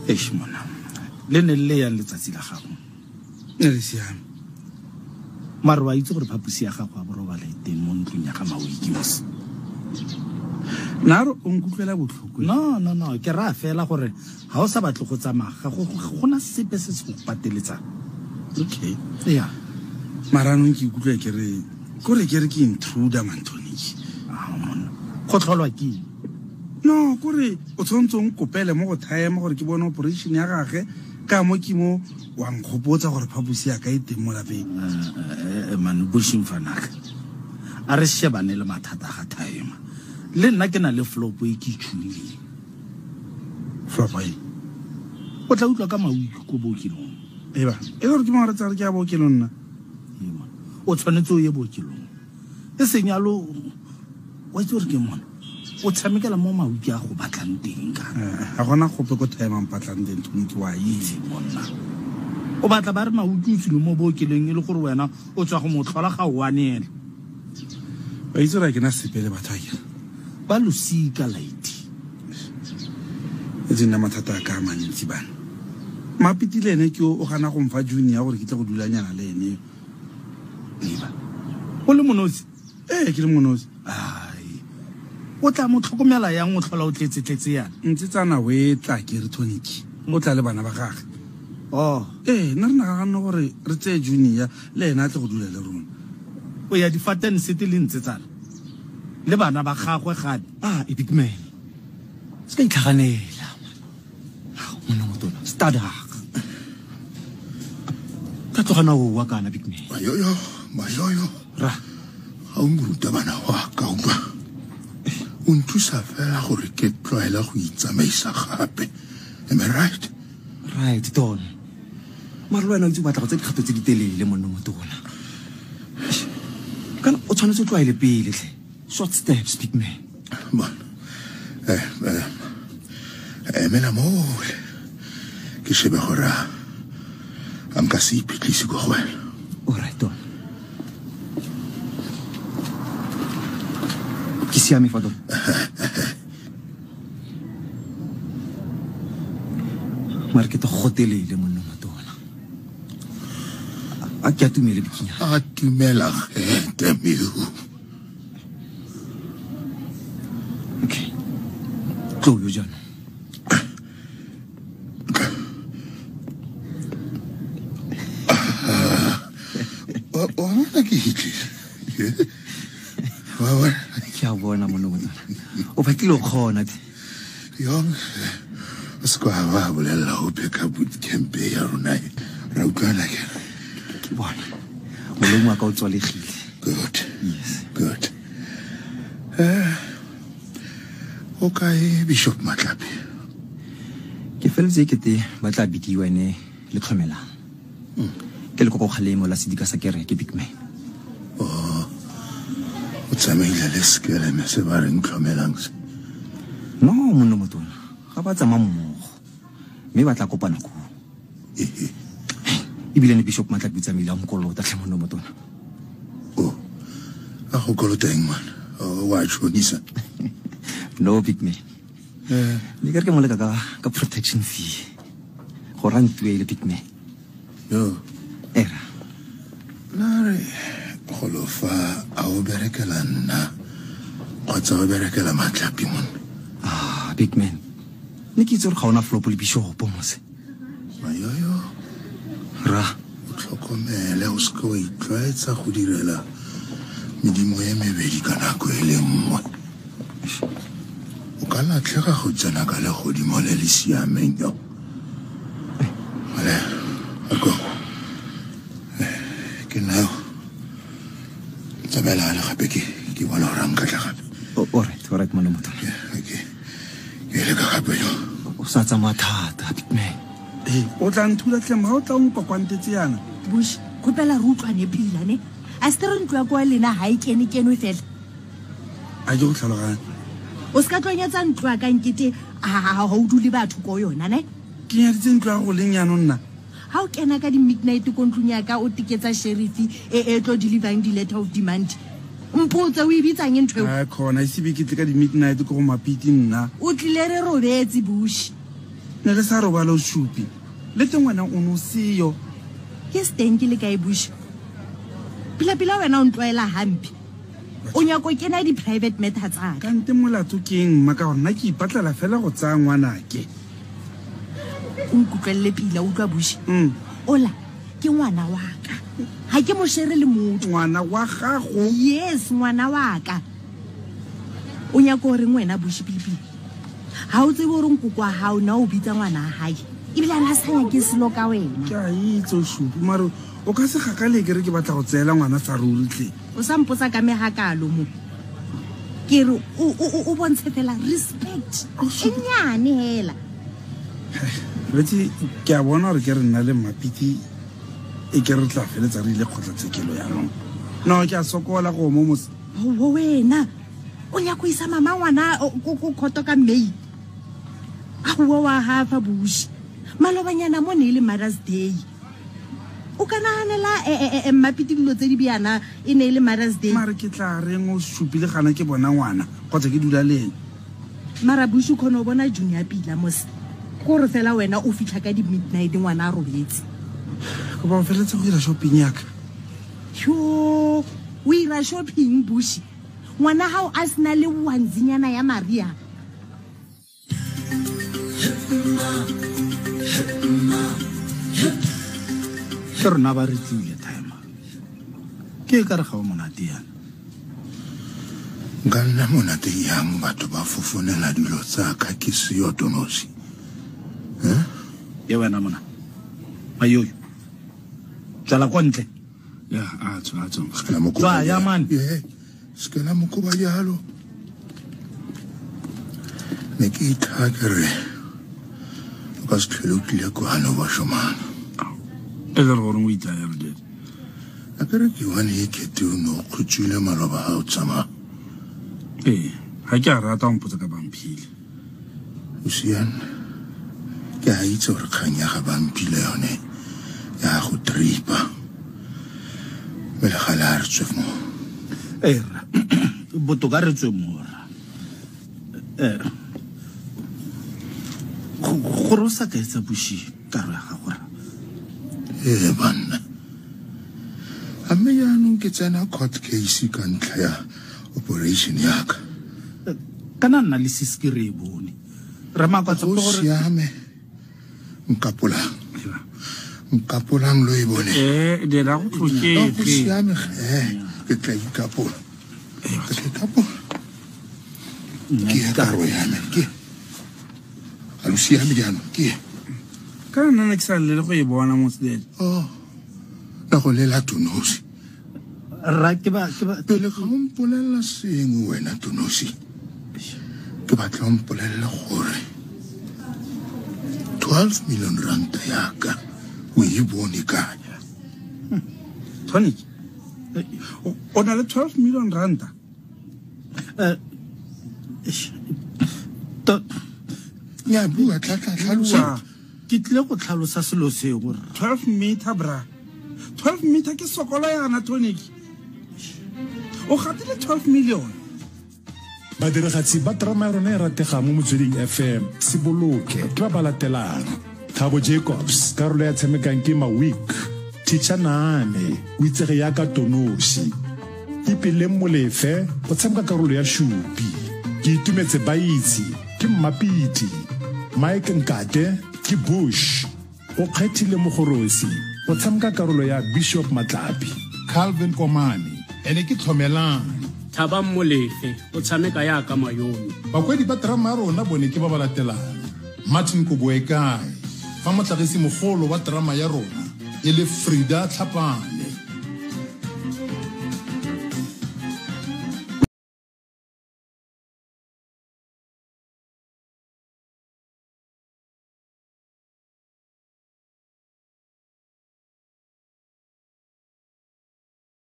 mona le ne le ya letsatsi la gago le siame mare wa itse gore phapusi ya gago a borobala teng mo ntlong ya ga Mawikisi naro o nkutlwela botlhoko no ke ra fela gore ha o sa batle go tsamaga go gona sepe se se go pateletsang okay ya marano ke ikutlwa ke re ke intruder Mantonic mona go tlholwa ke no kore o tshontsong kopele mo go time gore ke bone operation ya gage ka mo ke mo wa nkgopotsa gore phapusi ya ka e teng mo lapeng man bushing fanaka a re shebane le mathata ga time le nna ke na le flop e ke tshwile flop e o tla utlwa ka Mawiki ko bookelong eba e gore ke mo re tsa re ke a bookelong nna o tshwanetse o ye bookelong e senyalo wa itse gore ke mona o tshamekela mo Mawiki a go batlang teng ka a gona gope ko time ang batlang teng Tonic wa itse monna o batla ba re Mawiki o tsile mo bookelong e le gore wena o tswa go motlhola ga o anela ba itse ra ke na sepele batho a ba losika light e tsena mathata ka mantsi bana mapitile ene ke o gana go mfa junior gore ke tle go dulanyana le ene eba o le monosi ke le monosi o tla mo tlhokomela yang o tlhola o tletse yana ntse tsana we tla ke re Tonic o tla le bana ba gage nna re nagana gore re tseye junior le ena a tle go dula le rona o ya di-Fatten City le ntse tsala le bana ba gagwe gape e big man se ka itlhaganela monna motona stadag ka tlogana o wa kana big man mayoyo ra ga o moruta bana wa ka utlwa o nthusa fela gore ke tlwaela go itsamaisa gape am I right don mare le wena o itse o batla go tse dikgato tse di telele monna motona kana o tshwanetse o tlwaele pele tle short steps big man bon emela mole ke shebe gore a nka se iphitlhise ko go wena alright don ke siame fa don mare ke to gotelele monna motona a ke atumele bikinya a tumela temiu okay tlo yo jana ona ke hitlile wa ke a bona monna motona o batlile go khona yong skwa ba bolela o peka boot camp ya rona ra utlwana ke bona molemo wa ka o tswalegile good okay Bishop Matlapi ke feletse ke te ba tla bidiwa ne le tlhomelang ke le go kgalemo la sedika sa kereke big man o tsamaile le skele me se ba reng tlhomelang no monna motona ga ba tsama mmogo mme ba tla kopana go ibile ne Bishop Matlapi tsamaile a mkolota tle monna motona a go kolota eng man wa tshonisa no big man le ke re ke mo leka ka protection fee go rantwe big man era nare go lo fa a o berekela nna kgotsa o berekela Matlapi mon big man ne ke itse gore ga ona flop le Bishop mose mayoyo ra o tlhokomele o se go itlwaetsa go direla medimo e mebedi ka nako e le nngwe o ka latlhega go tsena ka legodimo le le siameng yo ako ke nao tsabela le gape ke bona gore nka tla gape alright monna motona ke le ka gape yo o sa tsamaya thata big man o tla nthula tlema ga o tla nkwakwantetse yana bush kgopela re utlwane pilane a se re ntlo ya kwa lena ga e kene fela a ke go tlhaloganya o se ka tlwanyetsa ntlo ya kankete ga o dule batho ko yona ne ke nyaditse ntlo ya go leng yanong nna ga o kena ka di-midnight ko ntlong yaka o tiketsa sherifi e tlo delivering di-letter of demand mpotse o e bitsang ntho khona e sebe ke tle ka di-midnight ko go mapiti nna o tlile re robetse bush ne le sa robala o Shupi le teng ngwana o no seyo ke steng ke le ka e bush pila wena o ntloela hampi o nyako kena di-private matters tsa ka kante molato ke eng mma ka gore nna ke ipatlela fela go tsaya ngwanake o nkutlwelele pila o utlwa bush ola ke ngwana wa ka ga ke mo shere le motho ngwana wa gago yes ngwana wa ka o nyako gore ngwena bush pilepile ga o tsebe gore nkoko wa gago na o bitsa ngwana a gae ebile a na sanya ke selo ka wena ke a itse o Shupi mare o ka se gakale ke re ke batla go tseela ngwana sa ruritle o sa mpotsa ka megakalo mo ke re o bontshe fela respect e nyane hela retse ke a bona gore ke re nna le Mapiti e ke re tla feletsa re ile kgotlatshekelo yanong no ke a sokola go mo mos o wena o nya go isa mama ngwana ko khoto ka May a go wa hafa bush malobanyana mo ne le Mother's Day o kana hanela Mapiti dilo tse di biana e ne le Mother's Day mare ke tla reng o Shupile gana ke bona ngwana kgotsa ke dula leng mara bush o khona o bona Junior Pila mos gore fela wena o fitla ka di midnight ngwana a robetse go ba feletsa go ira shopping yaka yo o ira shopping bush ngwana hao a sena le wanzinyana ya Maria ke rona ba re tlile time ke ka re ga o monate yana nka nna monate yang batho ba fofonela dilo tsa ka ke seyo Tonosi ye wena mona mayoyo tsala kwa ntle ya a tswa tswa ya man skela mokoba jalo ne ke ithakere o ka se tlhele o tlile kwana ba shomana e le gore o itla ya re a kere ke wane e kete o no khutsile maloba ha o tsama ga ke a rata o mpotsa ka Bampile o siana ke a itse gore kgang ya ga Bampile yone ya go tripa mele gala re tswe mo era botoka re tswe mora gore o sa ka etsa bushi karo ya ga gore banna a mme yaanong ke tsena court case ka ntlha ya operation yaka kana nna le siske re e bone re makatsa o siame nkapolang lo e bone de la go tloketse o siame ke tla ikapola ke karo ya me ke a lo siame jaanong ke ka nna ke sa le go e bona mo sedele na go lela Tonosi ra ke ba pele ga mo mpolelela sengwe wena Tonosi ke batla o mpolelele gore 12 million rand yaka o e bone kae Tony o na le 12 million rand ya bua tlhatlhosa ke tle go tlhalosa selo seo gore 12 meter bra 12 meter ke sokola yana Tonic o gatile 12 million badiragatsi ba drama rona e ratega mo Motsweding FM se boloke ke ba latelang Thabo Jacobs karolo ya tshamekang ke Mawik Teacher Nane o itsege ya ka Tonosi Ipile Molefe o tshameka karolo ya Shupi ke itumetse ba itse ke Mapiti Mike Nkate ke Bush o kgethile Mogorosi o tshameka karolo ya Bishop Matlapi Calvin Komani ene ke Tlhomelang Thaba Molefe o tshameka ya ka Mayoni bakwedi ba drama rona bone ke ba ba latelang Martin Kubuekai fa motlhagisi mogolo wa drama ya rona e le Frida Tlhapane